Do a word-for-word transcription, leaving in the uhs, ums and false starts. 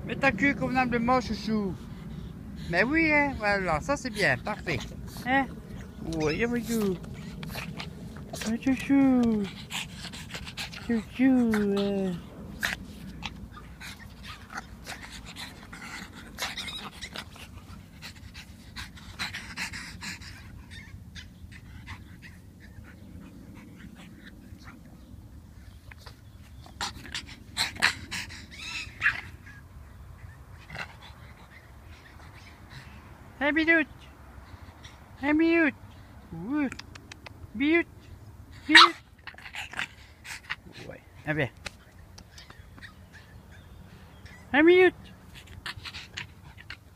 Mets ta queue convenablement, chouchou. Mais oui, hein, voilà, ça c'est bien, parfait. Hein? Oui, oui, chouchou. Oui, chouchou. Chouchou. Euh. Un minute. Un minute. Oui. Minute. Minute. Ouais. Ah bien. Un minute.